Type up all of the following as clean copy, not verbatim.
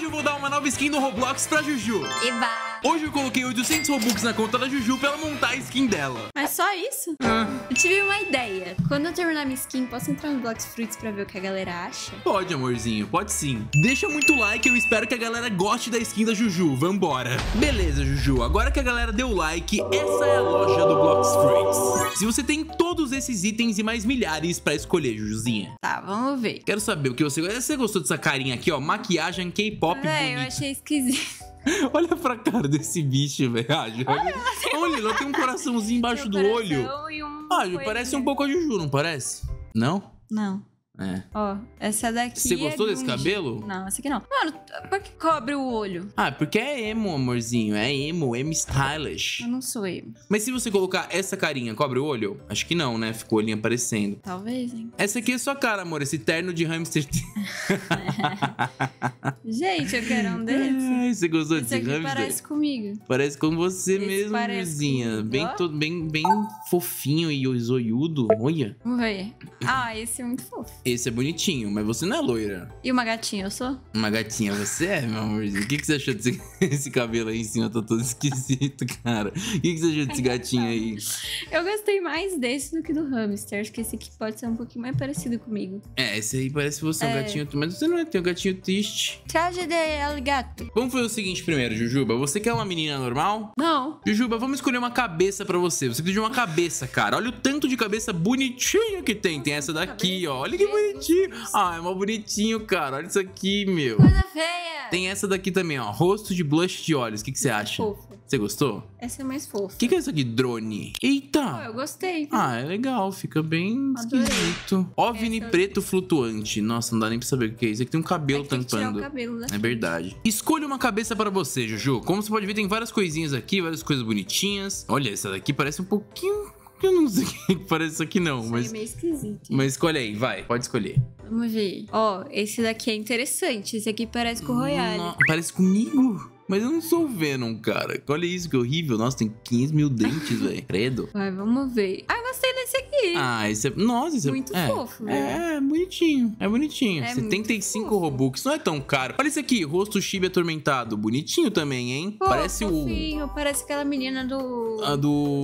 eu vou dar uma nova skin no Roblox pra Juju. Eba! Hoje eu coloquei 800 Robux na conta da Juju pra ela montar a skin dela. Mas só isso? Eu tive uma ideia. Quando eu terminar minha skin, posso entrar no Blox Fruits pra ver o que a galera acha? Pode, amorzinho, pode sim. Deixa muito like, eu espero que a galera goste da skin da Juju. Vambora. Beleza, Juju, agora que a galera deu like, essa é a loja do Blox Fruits. Se você tem todos esses itens e mais milhares pra escolher, Jujuzinha. Tá, vamos ver. Quero saber o que você... Você gostou dessa carinha aqui, ó? Maquiagem K-pop bonita. Eu achei esquisito. Olha pra cara desse bicho, velho. Olha, ela tem um coraçãozinho embaixo do olho. Ju, parece um pouco a Juju, não parece? Não? Não. É. Ó, essa daqui Você gostou desse cabelo? Não, essa aqui não. Mano, por que cobre o olho? Ah, porque é emo, amorzinho. É emo stylish. Eu não sou emo. Mas se você colocar essa carinha, cobre o olho? Acho que não, né? Ficou o olhinho aparecendo. Talvez, hein? Essa aqui é sua cara, amor. Esse terno de hamster. Gente, eu quero um desses. Ai, você gostou desse Esse aqui hamster? parece comigo. Parece com você Esse mesmo, parece Juzinha. comigo, Bem, ó. bem fofinho e zoiudo. Olha. Vamos ver. Ah, esse é muito fofo. Esse é bonitinho, mas você não é loira. E uma gatinha, eu sou? Uma gatinha você é, meu amorzinho. O que você achou desse cabelo aí em cima? Tá todo esquisito, cara. O que você achou desse gatinho aí? Eu gostei mais desse do que do hamster. Acho que esse aqui pode ser um pouquinho mais parecido comigo. É, esse aí parece você, um gatinho. Mas você não é, tem um gatinho triste. Traje de alligator. Vamos fazer o seguinte primeiro, Jujuba. Você quer uma menina normal? Não. Jujuba, vamos escolher uma cabeça pra você. Você precisa de uma cabeça, cara. Olha o tanto de cabeça bonitinha que tem. Tem essa daqui, ó. Olha que bonitinho. Ah, é mó bonitinho, cara. Olha isso aqui, meu. Coisa feia. Tem essa daqui também, ó. Rosto de blush de olhos. O que você acha? Fofo. Você gostou? Essa é mais fofa. O que é isso aqui? Drone. Oh, Eita! eu gostei. Ah, é legal. Fica bem Adorei. esquisito. OVNI preto flutuante. Nossa, não dá nem pra saber o que é isso. Aqui tem um cabelo Tem que tirar tampando. o cabelo, né? É verdade. Escolha uma cabeça para você, Juju. Como você pode ver, tem várias coisinhas aqui, várias coisas bonitinhas. Olha, essa daqui parece um pouquinho... Eu não sei o que parece isso aqui não, Isso mas... aí é meio esquisito. Mas escolhe aí, vai. Pode escolher. Vamos ver. Ó, esse daqui é interessante. Esse aqui parece com o Royale. Parece comigo. Mas eu não sou o Venom, cara. Olha isso, que horrível. Nossa, tem 15 mil dentes, velho. Credo. Vai, vamos ver. Ah, gostei desse aqui. Ah, esse é... Nossa, esse Muito é... fofo, né? É, bonitinho. É bonitinho. É 75 muito fofo. Robux. Não é tão caro. Olha esse aqui, rosto chibi atormentado. Bonitinho também, hein? Pô, Parece fofinho. Parece aquela menina do... A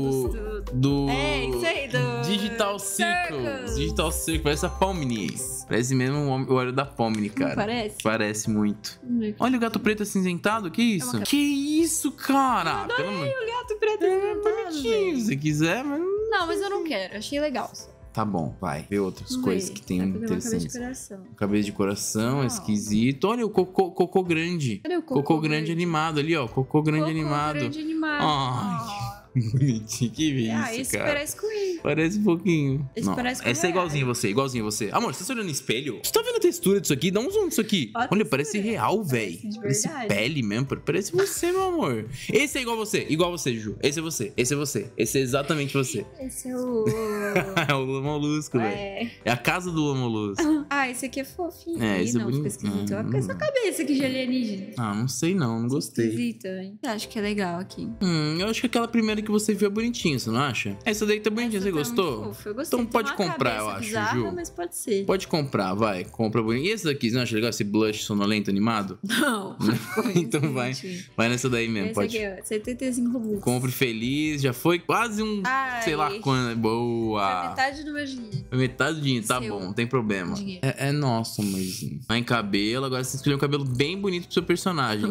do... É, isso aí, do... Digital Circles. Digital Circles. Parece a Pomni. Parece mesmo o olho da Pomni, cara. Não parece? Parece muito. Vamos ver. Olha o gato preto acinzentado. Que isso? Que isso, cara? Adorei o gato preto. É bonitinho, se quiser, mas... Não, mas eu não quero. Achei legal. Tá bom, vai. Vê outras Vamos coisas ver. que tem Vai fazer uma cabeça de interessantes. coração. Cabeça de coração, é Não. esquisito. Olha o cocô grande. Cadê o Cocô grande animado ali, ó. Cocô grande animado. Grande animado. Ai, bonitinho. Que isso, Esse cara. parece comigo. Parece um pouquinho. Esse Não, parece com essa é real. igualzinho você, igualzinho você. Amor, você tá olhando no espelho? Você tá vendo a textura disso aqui? Dá um zoom nisso aqui. Ó a Olha, textura. parece real, velho. de Parece verdade. pele mesmo. Parece você, meu amor. Esse é igual você, Ju. Esse é você, esse é você. Esse é exatamente você. Esse é o... É o Lula Molusco, velho. É. É a casa do Lula Molusco. Ah, esse aqui é fofinho. É, Ih, esse é não, fica bonito. esquisito. Olha com essa cabeça aqui de alienígena. Ah, não sei não gostei. Esquisito, hein? Acho que é legal aqui. Eu acho que aquela primeira que você viu é bonitinha, você não acha? Essa daí tá bonitinha, Essa você tá gostou? muito fofa, eu gostei. Então Tem pode uma comprar, eu cabeça acho, bizarra, Ju. mas pode ser. Pode comprar, vai. Compra bonito. E esse daqui, você não acha legal? Esse blush sonolento animado? Não. Então vai. Vai nessa daí mesmo, Esse pode. aqui, ó. 75 Robux. Compre feliz, já foi quase um, Ai. sei lá quando. Foi Boa. metade do meu dinheiro. Foi metade do dinheiro, tá Seu bom, não tem problema. dinheiro. É nosso, amorzinho. Vai em cabelo, agora você escolheu um cabelo bem bonito pro seu personagem.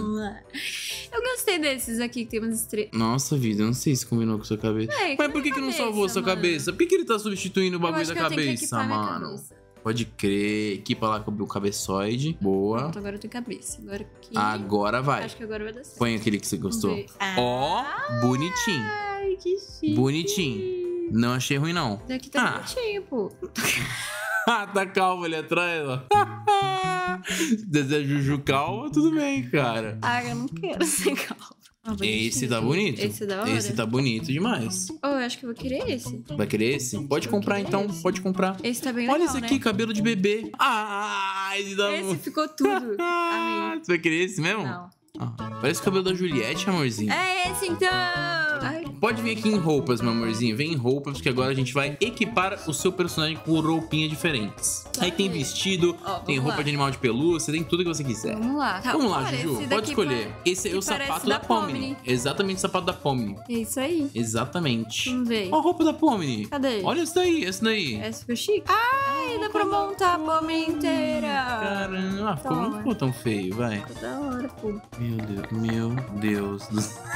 Eu gostei desses aqui que tem umas estrelas. Nossa vida, eu não sei se combinou com sua cabeça. Mas por que não salvou a sua cabeça? Por que ele tá substituindo o bagulho da cabeça, mano? Pode crer. Equipa lá com o cabeçoide. Boa. Pronto, agora eu tenho cabeça. Agora aqui. Agora vai. Acho que agora vai dar certo. Põe aquele que você gostou. Vamos ver. Ó, bonitinho. Ai, que chique. Bonitinho. Não achei ruim, não. Esse daqui tá bonitinho, pô. Ah, tá calmo ali atrás, ó. Se deseja Juju calma, tudo bem, cara. Ah, eu não quero ser calma. Ah, Esse tá bonito. Esse é da hora. Esse tá bonito demais. Oh, eu acho que eu vou querer esse. Vai querer esse? Pode comprar então, pode comprar. Esse tá bem Olha legal, esse aqui, né? cabelo de bebê. Ah, esse dá Esse ficou tudo. Amei. Você vai querer esse mesmo? Não. Parece o cabelo da Juliette, amorzinho. É esse, então! Ai. Pode vir aqui em roupas, meu amorzinho. Vem em roupas, porque agora a gente vai equipar o seu personagem com roupinhas diferentes. Aí tem vestido, tem roupa de animal de pelúcia, tem tudo que você quiser. Vamos lá. Vamos lá, Juju. Pode escolher. Esse é o sapato da Pomni. Exatamente o sapato da Pomni. É isso aí. Exatamente. Vamos ver. Ó a roupa da Pomni. Cadê? Olha esse daí, esse daí. É super chique. Ai, dá pra montar a Pomni inteira. Caramba, não ficou tão feio, vai. Ficou da hora, pô. Meu Deus do céu.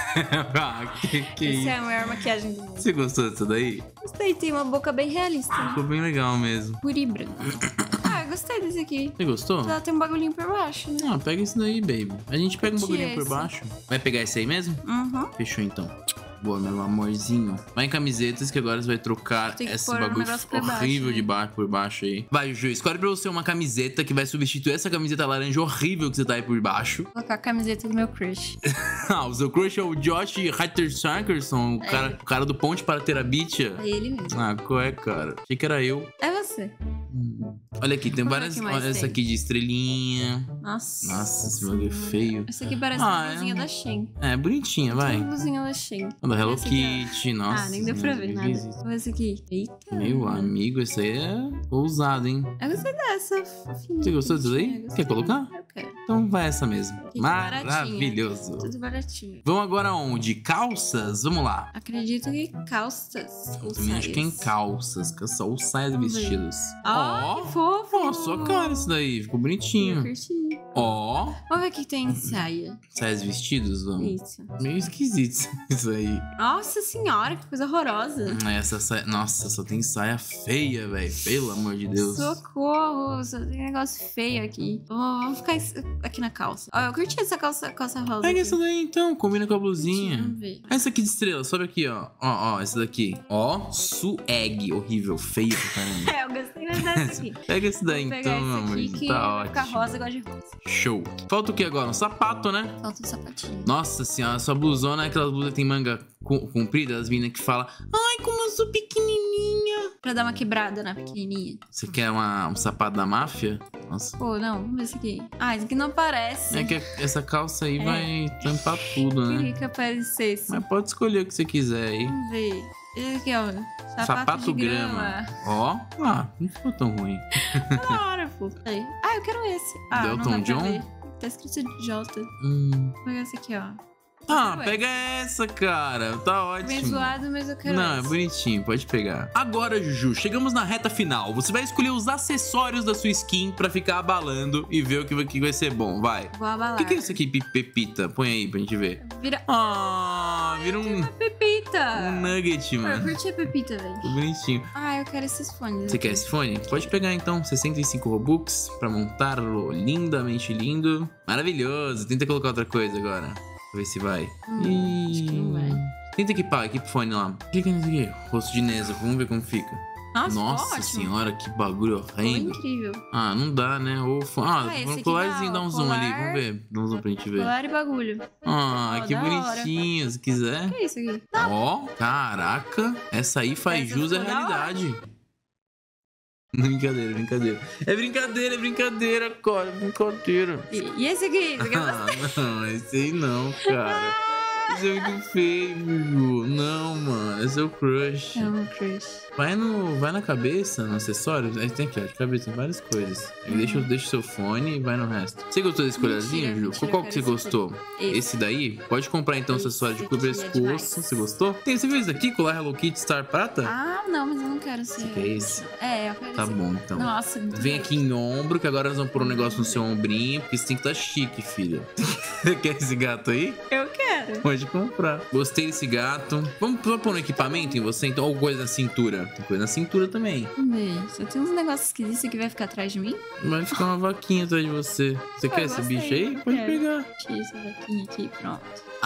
Que Essa isso? é a maior maquiagem do mundo. Você gostou disso daí? Gostei, tem uma boca bem realista. Ficou bem legal mesmo. Puri branco. Ah, gostei desse aqui. Você gostou? Ela tem um bagulhinho por baixo, né? Ah, pega esse daí, baby. A gente pega um bagulhinho por esse. baixo. Vai pegar esse aí mesmo? Uhum. Fechou então. Boa, meu amorzinho. Vai em camisetas que agora você vai trocar Tem que esse pôr um bagulho negócio por horrível baixo, de né? baixo por baixo aí. Vai, Ju, escolhe pra você uma camiseta que vai substituir essa camiseta laranja horrível que você tá aí por baixo. Vou colocar a camiseta do meu crush. Ah, o seu crush é o Josh Hutcherson, o cara do Ponte para Terabitia. É ele mesmo. Ah, qual é, cara? Achei que era eu. É você. Olha aqui, tem Vamos ver várias. o que mais Olha essa tem. aqui de estrelinha. Nossa. Nossa, esse bagulho é feio. Essa aqui parece Ah, uma blusinha da Shein. É, bonitinha, vai. Uma blusinha da Shein. Da Hello Essa aqui é- Kitty, nossa. Ah, nem deu pra ver nada. esquisito. Olha esse aqui. Eita. Meu amigo, esse aí é ousado, hein? Eu gostei dessa. Fofinha. Você gostou disso daí? Gostei. Quer colocar? Eu quero. Então vai essa mesmo. Tudo baratinha. Maravilhoso. Tudo baratinho. Vamos agora onde? Calças? Vamos lá. Acredito que calças. Ou Eu também acho que é em saias. calças, ou saias e Vamos ver. vestidos. Ah, que fofo. Ó, sua cara isso daí. Ficou Eu bonitinho. curti. Ó, Vamos ver o que tem em saia. saias e vestidos, vamos. Isso. Meio esquisito isso aí. Nossa senhora, que coisa horrorosa. Essa saia... Nossa, só tem saia feia, velho. Pelo amor de Deus. Socorro, só tem negócio feio aqui. Vamos ficar aqui na calça. Ó, eu curti essa calça rosa. Pega aqui. essa daí então, combina com a blusinha. Vamos ver. Essa aqui de estrela, sobe aqui, ó. Ó, essa daqui. Ó, sueg. Horrível, feio pra caramba. É, eu gostei mais dessa aqui. Pega esse daí Vou então, pegar meu esse amor. aqui que Tá vai ficar ótimo. rosa igual de rosa. Show. Falta o que agora? Um sapato, né? Falta um sapatinho. Nossa senhora, sua blusona é aquelas blusas que tem manga comprida, as meninas que falam: ai, como eu sou pequenininha. Pra dar uma quebrada na pequenininha. Você quer um sapato da máfia? Nossa. Pô, não, vamos ver esse aqui. Ah, esse aqui não aparece. É que essa calça aí vai tampar tudo, né? Queria que aparecesse. Mas pode escolher o que você quiser aí. Vamos ver. Esse aqui, ó. Sapato de grama. Ó. Ah, não ficou tão ruim. Da hora, pô. Aí. Ah, eu quero esse. Ah, Delton não dá pra John? ver. Tá escrito J. Vou pegar esse aqui, ó. Ah, Ué. pega essa, cara. Tá ótimo. Meio zoado, mas eu quero Não, é esse. bonitinho, pode pegar. Agora, Juju, chegamos na reta final. Você vai escolher os acessórios da sua skin pra ficar abalando e ver o que vai ser bom, vai. Vou abalar. O que é isso aqui, Pepita? Põe aí pra gente ver. Vira Ah, vira um Pepita. nugget, Pô, eu mano. curti a Pepita, velho. Ficou bonitinho. Ah, eu quero esses fones. Você quer esse fone? Pode pegar então, 65 Robux pra montá-lo lindamente lindo. Maravilhoso. Tenta colocar outra coisa agora. Pra ver se vai. Acho que não vai. Tenta equipar o fone lá. Clica nisso aqui. Rosto de Nesa, vamos ver como fica. Nossa, ótimo. senhora, que bagulho Ficou horrendo. incrível. Ah, não dá, né? Ou esse um aqui colarzinho, dá, dá ó, um zoom ali. colar. Vamos ver. Dá um zoom pra gente ver. Colar e bagulho. Ah, Ó, que da hora. bonitinho. Se quiser. Que é isso aqui? Ó, caraca. Essa aí faz Essa jus à ficou da hora. realidade. Brincadeira, brincadeira. É brincadeira, cara. Brincadeira. E esse aqui? Esse aqui é Ah, não, esse aí não, cara. Esse é muito feio, Juju. Não, mano. Esse é o crush. É um crush. Vai na cabeça, no acessório. Aí tem aqui, ó. De cabeça tem várias coisas. Aí deixa o seu fone e vai no resto. Você gostou desse colarzinho, Ju? Mentira, Qual que você eu quero gostou? Esse daí? Pode comprar então o Esse acessório de aqui cobrir é pescoço. demais. Você gostou? Você viu esse aqui? Colar Hello Kitty Star Prata? Ah, não, mas eu não quero ser. Você quer esse? É, eu quero Tá esse. bom, então. Nossa, muito Vem bem. aqui em ombro, que agora nós vamos pôr um negócio no seu ombrinho, porque você tem que estar chique, filha. Você quer esse gato aí? Eu quero. Pode comprar. Gostei desse gato. Vamos pôr um equipamento em você, então? Ou coisa na cintura? Tem coisa na cintura também. Vamos ver. Só tem uns negócios esquisitos que vai ficar atrás de mim. Vai ficar uma vaquinha atrás de você. Você quer esse gostei, bicho aí? Pode quero. pegar. Tira essa vaquinha aqui, pronto.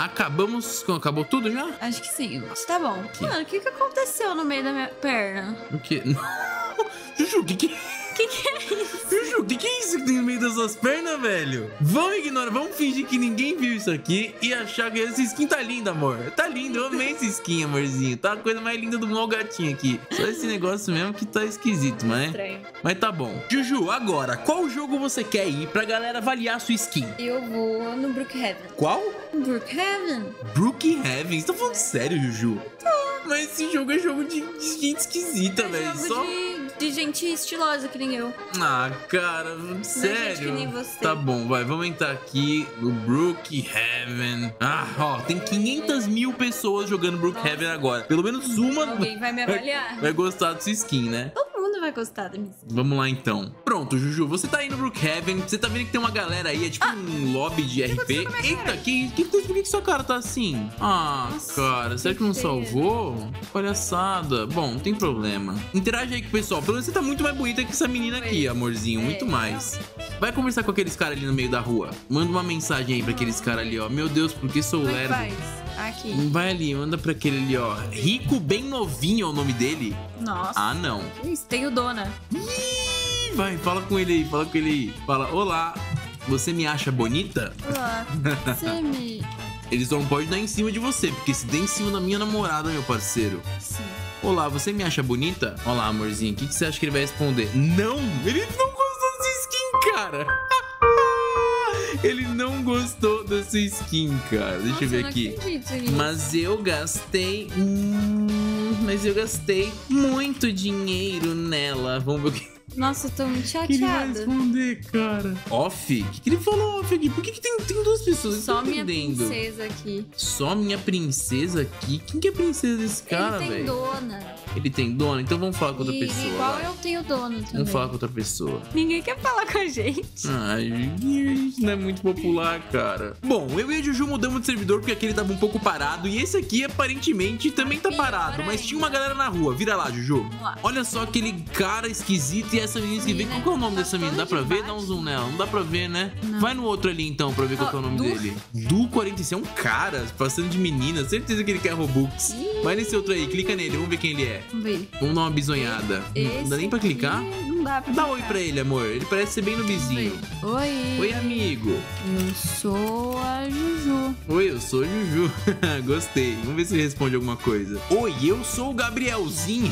Acabou tudo já? Acho que sim. Tá bom. Mano, o que aconteceu no meio da minha perna? O quê? Juju, o que Que é isso? Juju, o que é isso que tem no meio das suas pernas, velho? Vamos ignorar, vamos fingir que ninguém viu isso aqui e achar que essa skin tá linda, amor. Tá lindo, eu amei essa skin, amorzinho. Tá a coisa mais linda do mundo, gatinho aqui. Só esse negócio mesmo que tá esquisito, mas tá bom. Juju, agora, qual jogo você quer ir pra galera avaliar a sua skin? Eu vou no Brookhaven. Qual? Brookhaven? Brookhaven? Você tá falando sério, Juju? Mas esse jogo é jogo de gente esquisita, velho. Jogo de gente estilosa que nem eu. Ah, cara, sério? Gente que nem você. Tá bom, vamos entrar aqui no Brookhaven. Ah, ó, tem 500 mil pessoas jogando Brookhaven agora. Pelo menos uma Alguém vai me avaliar. vai gostar dessa skin, né? Todo mundo vai gostar da minha skin. Vamos lá então. Pronto, Juju, você tá aí no Brookhaven. Você tá vendo que tem uma galera aí, é tipo um lobby de RP. Eita, por que sua cara tá assim? Ah, nossa, cara, será que não salvou? Palhaçada. Bom, não tem problema. Interage aí com o pessoal. Pelo menos você tá muito mais bonita que essa menina aqui, amorzinho. Muito mais. Vai conversar com aqueles caras ali no meio da rua. Manda uma mensagem aí pra aqueles caras ali, ó. Meu Deus, por que sou lerdo? Aqui. Vai ali, manda pra aquele ali, ó. Rico Bem Novinho é o nome dele. Nossa. Ah, não. Isso, tem o Dona. Ih, vai, fala com ele aí, fala com ele aí. Fala, olá, você me acha bonita? Olá, você me... Eles não podem dar em cima de você, porque se der em cima da minha namorada, meu parceiro. Sim. Olá, você me acha bonita? Olá, amorzinho, o que você acha que ele vai responder? Não! Ele não gostou dessa skin, cara! Ele não gostou dessa skin, cara. Deixa eu ver aqui. Mas eu gastei... mas eu gastei muito dinheiro nela. Vamos ver o que... Nossa, eu tô muito chateada. Que ele vai responder, cara? Off? O que ele falou off aqui? Por que tem duas pessoas? Só minha princesa aqui. Só minha princesa aqui? Quem que é a princesa desse cara, velho? Ele tem dona. Ele tem dona? Então vamos falar com outra pessoa. Igual eu tenho dona também. Vamos falar com outra pessoa. Ninguém quer falar com a gente. Ai, isso não é muito popular, cara. Bom, eu e a Juju mudamos de servidor porque aquele tava um pouco parado. E esse aqui, aparentemente, também tá parado. Mas tinha uma galera na rua. Vira lá, Juju. Olha só aquele cara esquisito e essa menina que vem. Qual que é o nome dessa menina? Dá pra ver? Dá um zoom nela. Não dá pra ver, né? Não. Vai no outro ali então pra ver qual que é o nome dele. Du 46 é um cara passando de menina. Certeza que ele quer Robux. Vai nesse outro aí, clica nele. Vamos ver quem ele é. Vamos ver. Vamos dar uma bisonhada. Não dá nem pra clicar? Não dá pra Dá clicar. oi pra ele, amor. Ele parece ser bem noobzinho. Oi. Oi, amigo. Eu sou a Juju. Oi, eu sou o Juju. Gostei. Vamos ver se ele responde alguma coisa. Oi, eu sou o Gabrielzinho.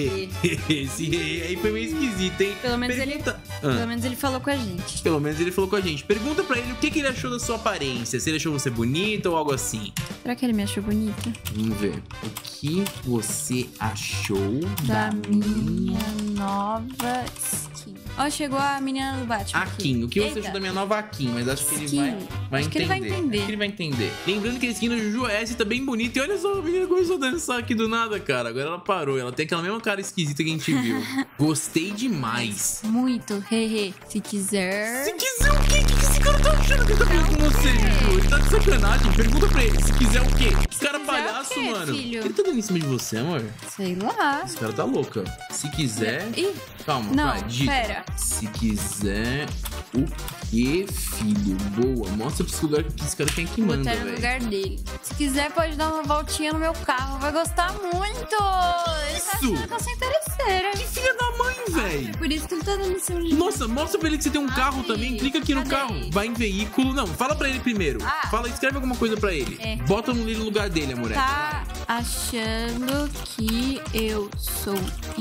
Esse aí foi meio esquisito, hein? Pelo menos Pelo menos ele falou com a gente. Pelo menos ele falou com a gente. Pergunta pra ele o que ele achou da sua aparência. Se ele achou você bonita ou algo assim. Será que ele me achou bonita? Vamos ver. O que você achou Da minha nova skin. Ó, chegou a menina do Batman. Akin, o que você Eita. achou da minha nova Akin? Mas acho que ele Skin. vai Acho entender. que ele vai entender. Acho que ele vai entender. Lembrando que a skin do Juju S tá bem bonita. E olha só, a menina começou a dançar aqui do nada, cara. Agora ela parou. Ela tem aquela mesma cara esquisita que a gente viu. Gostei demais. Muito, hehe. Se quiser. Se quiser o quê? O que esse cara tá achando que tá fazendo com você, Juju? Ele tá de sacanagem. Pergunta pra ele. Se quiser o quê? Esse cara é quiser palhaço, o quê, mano. filho? Ele tá dando em cima de você, amor? Sei lá. Esse cara tá louca. Se quiser... Ih, Calma, não, vai, digita. pera. Se quiser o quê, filho? Boa, mostra pra esse lugar que esse cara tem que manda, botar no velho. lugar dele. Se quiser, pode dar uma voltinha no meu carro. Vai gostar muito. Ele tá Isso? achando que eu sou interesseira. Que filha da mãe, velho. Por isso que ele tá dando em cima de mim. Nossa, mostra pra ele que você tem um carro Aí, também. Clica aqui no cadê? carro. Vai em veículo. Não, fala pra ele primeiro. Ah. Fala, escreve alguma coisa pra ele. É. Bota no lugar dele, amor. Tá achando que eu sou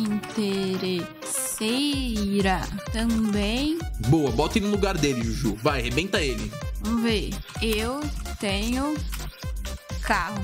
interesseira também? Boa, bota ele no lugar dele, Juju. Vai, arrebenta ele. Vamos ver. Eu tenho carro.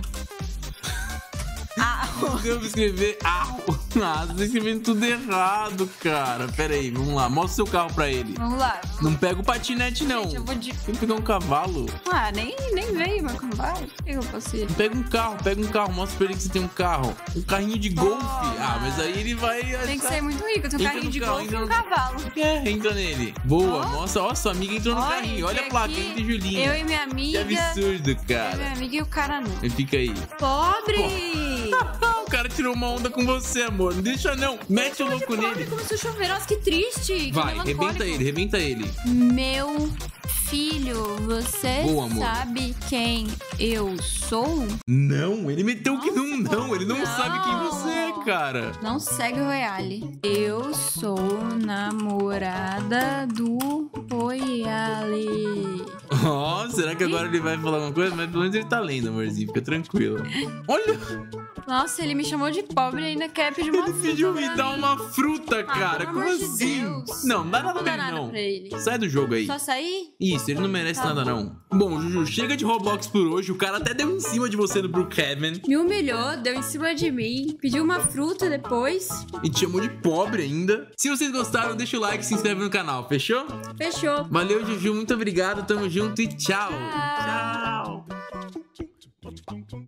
Ah, Eu vou escrever. Ah, você tá escrevendo tudo errado, cara. Pera aí, vamos lá. Mostra o seu carro pra ele. vamos lá. Não pega o patinete, não. Gente, eu vou de... Tem que pegar um cavalo. Ah, nem veio meu cavalo. O que eu posso ir? Pega um carro, mostra pra ele que você tem um carro. Um carrinho de golfe. Ah, mas aí ele vai achar... Tem que ser muito rico. Eu tenho um Entra carrinho no de carro, golfe e entra um no- cavalo. É, entra nele. Boa, Ó. mostra. Ó, sua amiga entrou no Olha, carrinho. Olha a aqui, placa, entre Julinha. Eu e minha Que amiga. absurdo, Eu e minha cara. amiga e o cara não. Fica aí. Pobre! cara tirou uma onda com você, amor. Não deixa não. Mete o louco nele. Começou a chover. Nossa, que triste. Vai, rebenta ele. Meu filho, você Boa, amor. sabe quem eu sou? Não, ele meteu que não. Ele não Não. sabe quem você é, cara. Não segue o Royale. Eu sou namorada do Royale. Ó, será que agora ele vai falar alguma coisa? Mas pelo menos ele tá lendo, amorzinho. Fica tranquilo. Olha, Nossa, ele me chamou de pobre e ainda quer pedir uma ele fruta pediu pra me dar mim. uma fruta, cara. pelo Como amor de assim? Deus. Não, não dá nada Não pra dá ele, nada não. pra ele. Sai do jogo aí. Só sair? Isso, ele não merece Tá nada, bom. não. Bom, Juju, chega de Roblox por hoje. O cara até deu em cima de você no Brookhaven Me humilhou, deu em cima de mim, pediu uma fruta depois. e te chamou de pobre ainda. Se vocês gostaram, deixa o like e se inscreve no canal, fechou? Fechou. Valeu, Juju, muito obrigado. Tamo junto e tchau. Tchau. Tchau.